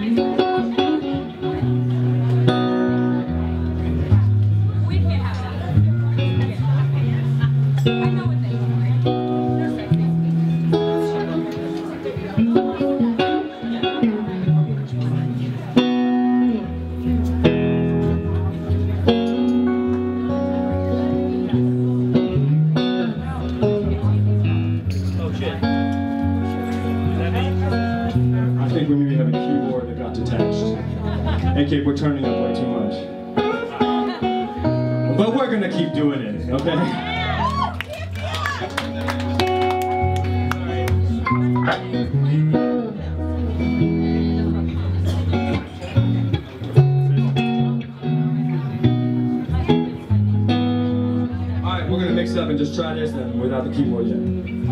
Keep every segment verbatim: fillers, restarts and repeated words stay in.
Okay, we're turning up way too much. But we're gonna keep doing it, okay? Alright, we're gonna mix it up and just try this then without the keyboard yet.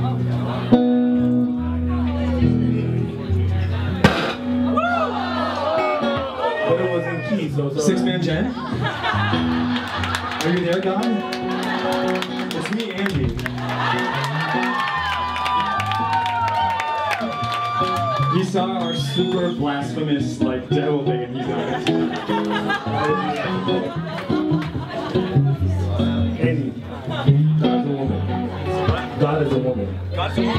Sixthman Jen? Are you there, guy? It's me, Andy. He saw our super blasphemous, like, devil thing and he got it. Andy, God's a woman. God is a woman. God's a woman.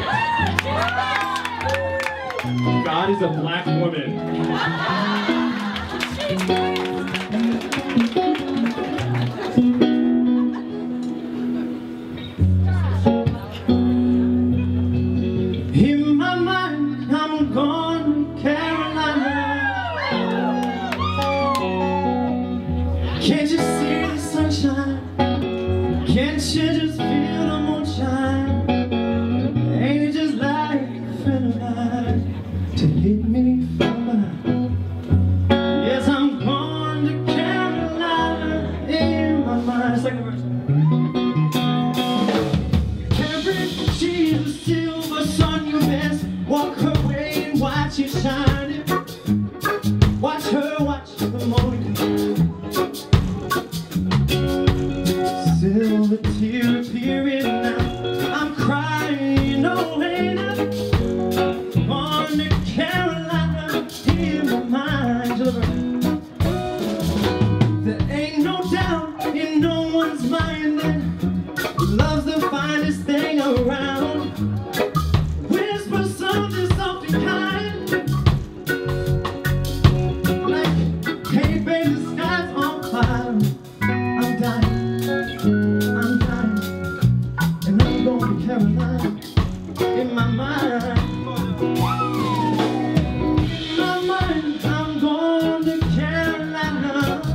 God is a black woman. In my mind, I'm gone to Carolina. Can't you see the sunshine? Can't you just feel the moonshine? Ain't it just like a friend of mine to hit me from behind? Second verse. Every she's a silver sun, you best walk her way and watch it shining. Watch her, watch the morning. Silver tear appearing now. I'm crying, no way now. On to Carolina, in my mind. There ain't no doubt in no one's mind that love's the finest thing around. Whisper something soft and kind, like, hey baby, the sky's on fire. I'm dying, I'm dying, and I'm going to Carolina in my mind. In my mind, I'm going to Carolina.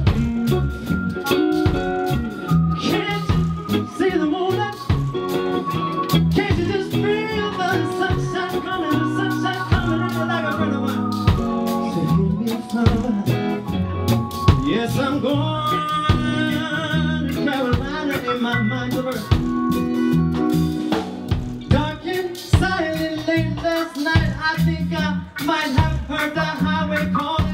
See the moonlight? Can't you just feel the sunshine coming, the sunshine coming in like a friend of mine? So hit me from behind. Yes, I'm going to Carolina in my mind of earth. Dark and silent late last night, I think I might have heard the highway calling.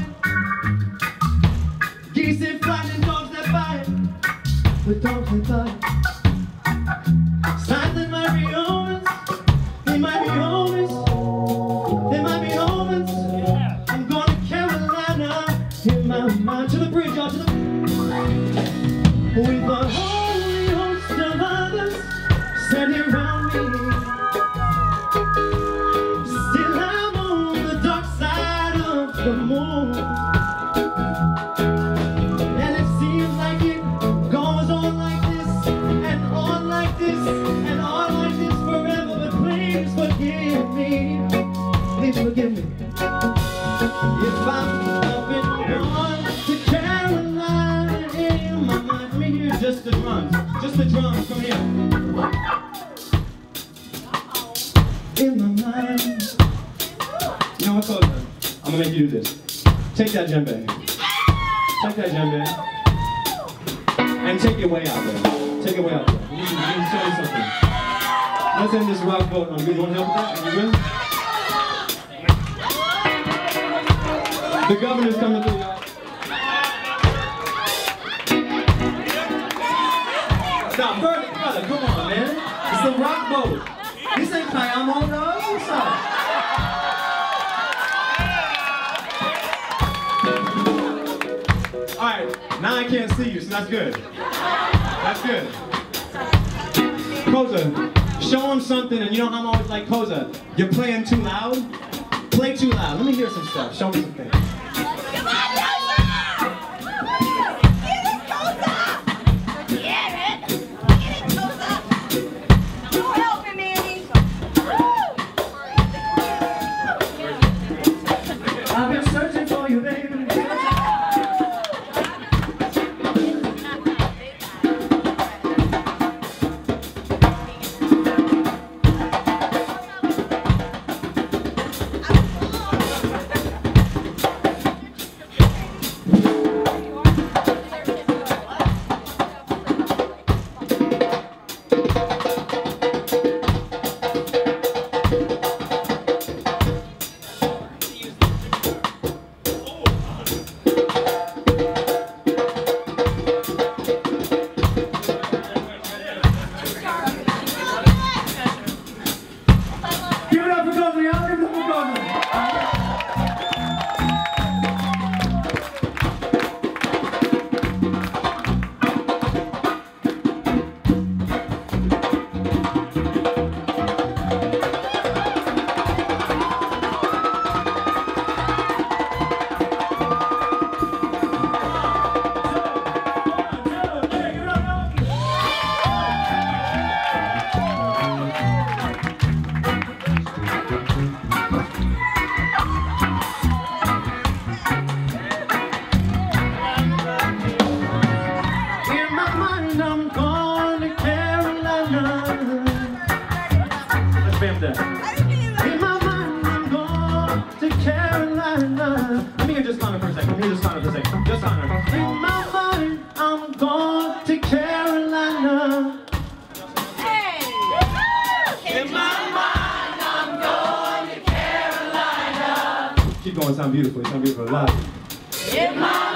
Geese and flying dogs that bite, but dogs that bite. Signs that might be omens, they might be omens, they might be omens. Yeah. I'm going to Carolina in my mind. To the bridge, y'all, to the bridge. With a holy host of others standing around me. Still I'm on the dark side of the moon. And it seems like it goes on like this, and on like this, and on like this forever. But please forgive me, please forgive me if I'm up and on to Carolina in my mind. Let me hear just the drums, just the drums, come here. In my mind. You know what, folks? I'm gonna make you do this. Take that djembe. Take that djembe. And take it way out there. Take it way out there. Let me, let me show you something. Let's end this rock boat on. You want help with that? Are you good? The governor's coming through, y'all. Stop, brother, brother, come on, man. It's the rock boat. This ain't Kayamo, dog. What's up? right, now I can't see you, so that's good. That's good. Koza, show him something, and you know how I'm always like, Koza, you're playing too loud? Play too loud. Let me hear some stuff. Show me some things. Come on, Koza! Get it, Koza! Get it! Get it, Koza! Go help him, Andy. I've been searching for you, baby. In my mind, I'm going to Carolina. Let me hear just Connor for a second. Let me hear just Connor for a second. Just Connor. In my mind, I'm going to Carolina. Hey! In my mind, I'm going to Carolina. Keep going. Sound beautiful. Sound beautiful. Love. In my